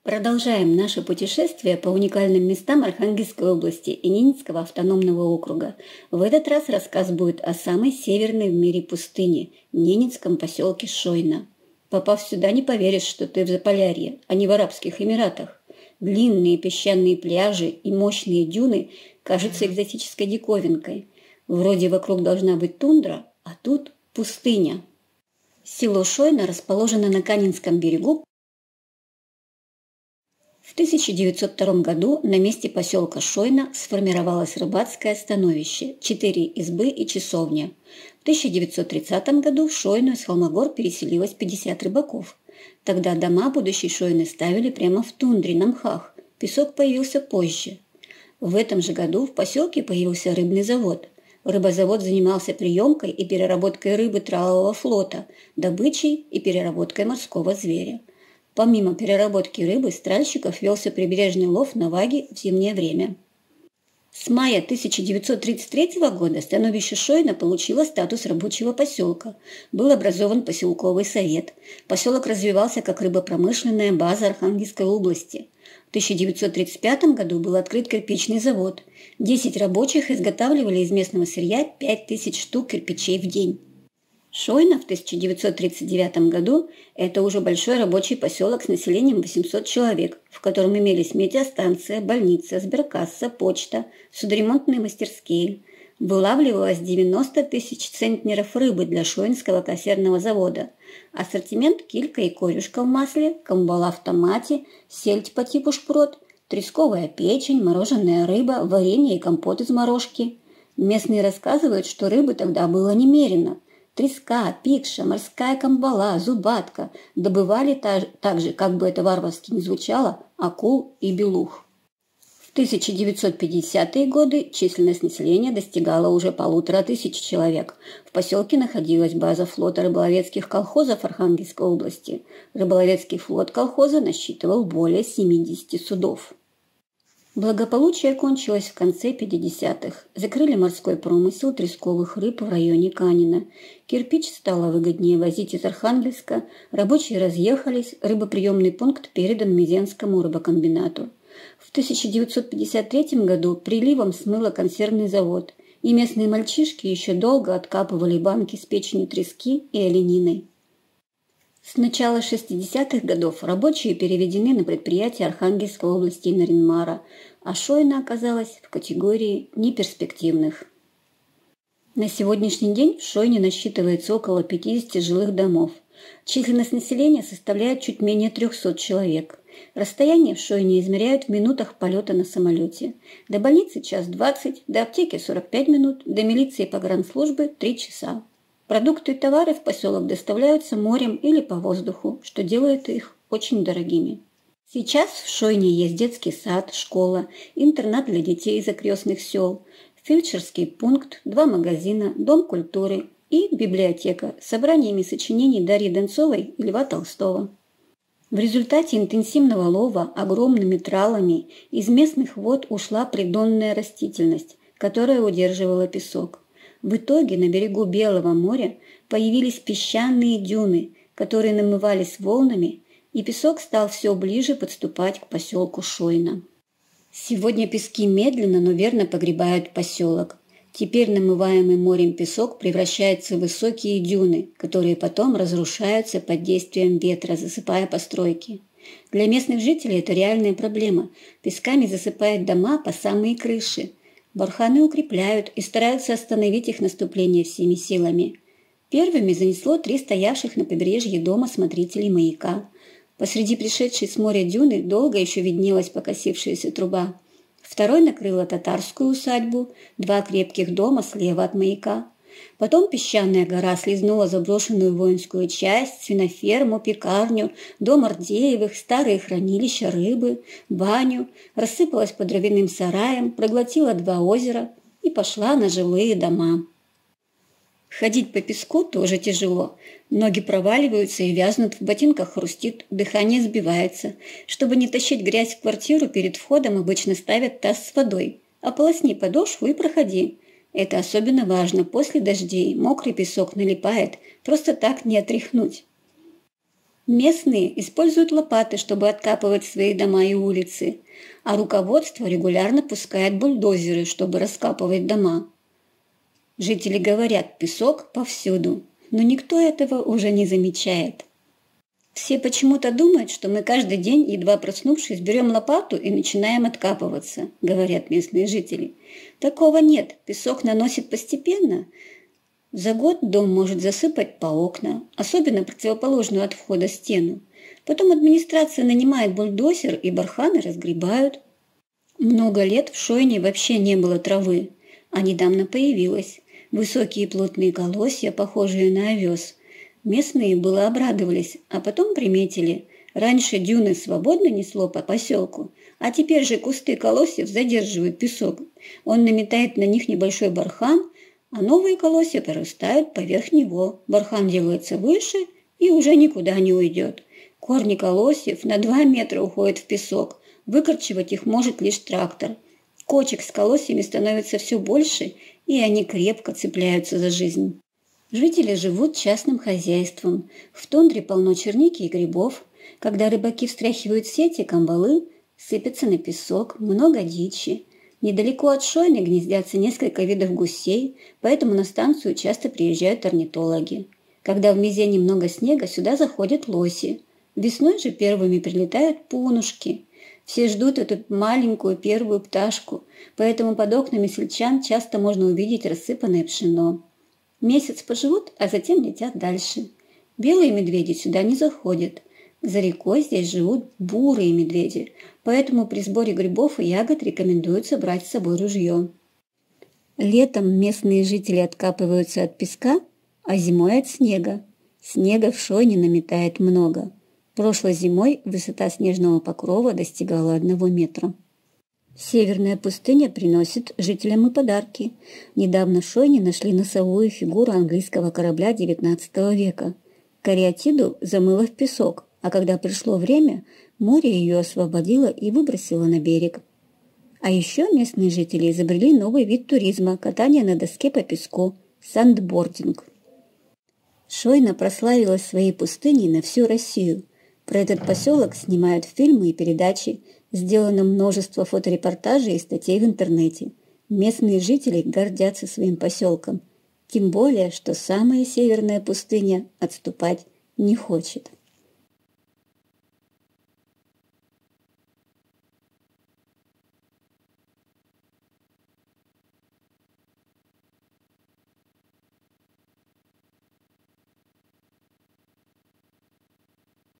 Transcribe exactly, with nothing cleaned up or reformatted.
Продолжаем наше путешествие по уникальным местам Архангельской области и Ненецкого автономного округа. В этот раз рассказ будет о самой северной в мире пустыне – Ненецком поселке Шойна. Попав сюда, не поверишь, что ты в Заполярье, а не в Арабских Эмиратах. Длинные песчаные пляжи и мощные дюны кажутся экзотической диковинкой. Вроде вокруг должна быть тундра, а тут пустыня. Село Шойна расположено на Канинском берегу. В тысяча девятьсот втором году на месте поселка Шойна сформировалось рыбацкое становище, четыре избы и часовня. В тысяча девятьсот тридцатом году в Шойну из Холмогор переселилось пятьдесят рыбаков. Тогда дома будущей Шойны ставили прямо в тундре на мхах. Песок появился позже. В этом же году в поселке появился рыбный завод. Рыбозавод занимался приемкой и переработкой рыбы тралового флота, добычей и переработкой морского зверя. Помимо переработки рыбы, с тральщиков велся прибрежный лов на ваги в зимнее время. С мая тысяча девятьсот тридцать третьего года становище Шойна получило статус рабочего поселка. Был образован поселковый совет. Поселок развивался как рыбопромышленная база Архангельской области. В тысяча девятьсот тридцать пятом году был открыт кирпичный завод. Десять рабочих изготавливали из местного сырья пять тысяч штук кирпичей в день. Шойна в тысяча девятьсот тридцать девятом году – это уже большой рабочий поселок с населением восемьсот человек, в котором имелись метеостанция, больница, сберкасса, почта, судоремонтные мастерские. Вылавливалось девяносто тысяч центнеров рыбы для Шойнского консервного завода. Ассортимент – килька и корюшка в масле, камбала в томате, сельдь по типу шпрот, тресковая печень, мороженая рыба, варенье и компот из морожки. Местные рассказывают, что рыбы тогда было немерено. Треска, пикша, морская камбала, зубатка добывали так же, как бы это варварски ни звучало, акул и белух. В тысяча девятьсот пятидесятые годы численность населения достигала уже полутора тысяч человек. В поселке находилась база флота рыболовецких колхозов Архангельской области. Рыболовецкий флот колхоза насчитывал более семидесяти судов. Благополучие кончилось в конце пятидесятых. Закрыли морской промысел тресковых рыб в районе Канина. Кирпич стало выгоднее возить из Архангельска, рабочие разъехались, рыбоприемный пункт передан Мезенскому рыбокомбинату. В тысяча девятьсот пятьдесят третьем году приливом смыло консервный завод, и местные мальчишки еще долго откапывали банки с печенью трески и олениной. С начала шестидесятых годов рабочие переведены на предприятия Архангельской области и Нарьян-Мара, а Шойна оказалась в категории неперспективных. На сегодняшний день в Шойне насчитывается около пятидесяти жилых домов. Численность населения составляет чуть менее трехсот человек. Расстояние в Шойне измеряют в минутах полета на самолете. До больницы час двадцать, до аптеки сорок пять минут, до милиции и погранслужбы три часа. Продукты и товары в поселок доставляются морем или по воздуху, что делает их очень дорогими. Сейчас в Шойне есть детский сад, школа, интернат для детей из окрестных сел, фельдшерский пункт, два магазина, дом культуры и библиотека с собраниями сочинений Дарьи Донцовой и Льва Толстого. В результате интенсивного лова огромными тралами из местных вод ушла придонная растительность, которая удерживала песок. В итоге на берегу Белого моря появились песчаные дюны, которые намывались волнами, и песок стал все ближе подступать к поселку Шойна. Сегодня пески медленно, но верно погребают поселок. Теперь намываемый морем песок превращается в высокие дюны, которые потом разрушаются под действием ветра, засыпая постройки. Для местных жителей это реальная проблема. Песками засыпают дома по самые крыши. Барханы укрепляют и стараются остановить их наступление всеми силами. Первыми занесло три стоявших на побережье дома смотрителей маяка. Посреди пришедшей с моря дюны долго еще виднелась покосившаяся труба. Второй накрыла татарскую усадьбу, два крепких дома слева от маяка. Потом песчаная гора слизнула заброшенную воинскую часть, свиноферму, пекарню, дом Ордеевых, старые хранилища рыбы, баню, рассыпалась по дровяным сараям, проглотила два озера и пошла на жилые дома. Ходить по песку тоже тяжело. Ноги проваливаются и вязнут, в ботинках хрустит, дыхание сбивается. Чтобы не тащить грязь в квартиру, перед входом обычно ставят таз с водой. Ополосни подошву и проходи. Это особенно важно после дождей. Мокрый песок налипает, просто так не отряхнуть. Местные используют лопаты, чтобы откапывать свои дома и улицы, а руководство регулярно пускает бульдозеры, чтобы раскапывать дома. Жители говорят: песок повсюду, но никто этого уже не замечает. Все почему-то думают, что мы каждый день, едва проснувшись, берем лопату и начинаем откапываться, говорят местные жители. Такого нет, песок наносит постепенно. За год дом может засыпать по окна, особенно противоположную от входа стену. Потом администрация нанимает бульдозер, и барханы разгребают. Много лет в Шойне вообще не было травы, а недавно появилась. Высокие плотные колосья, похожие на овес. Местные было обрадовались, а потом приметили. Раньше дюны свободно несло по поселку, а теперь же кусты колосьев задерживают песок. Он наметает на них небольшой бархан, а новые колосья прорастают поверх него. Бархан делается выше и уже никуда не уйдет. Корни колосьев на два метра уходят в песок. Выкорчевать их может лишь трактор. Кочек с колосьями становится все больше, и они крепко цепляются за жизнь. Жители живут частным хозяйством. В тундре полно черники и грибов. Когда рыбаки встряхивают сети, камбалы сыпятся на песок, много дичи. Недалеко от Шойны гнездятся несколько видов гусей, поэтому на станцию часто приезжают орнитологи. Когда в Мизе немного снега, сюда заходят лоси. Весной же первыми прилетают пунушки. Все ждут эту маленькую первую пташку, поэтому под окнами сельчан часто можно увидеть рассыпанное пшено. Месяц поживут, а затем летят дальше. Белые медведи сюда не заходят. За рекой здесь живут бурые медведи, поэтому при сборе грибов и ягод рекомендуется брать с собой ружье. Летом местные жители откапываются от песка, а зимой от снега. Снега в Шойне наметает много. Прошлой зимой высота снежного покрова достигала одного метра. Северная пустыня приносит жителям и подарки. Недавно в Шойне нашли носовую фигуру английского корабля девятнадцатого века. Кариатиду замыло в песок, а когда пришло время, море ее освободило и выбросило на берег. А еще местные жители изобрели новый вид туризма – катание на доске по песку – сандбординг. Шойна прославилась своей пустыней на всю Россию. Про этот поселок снимают фильмы и передачи, сделано множество фоторепортажей и статей в интернете. Местные жители гордятся своим поселком, тем более, что самая северная пустыня отступать не хочет.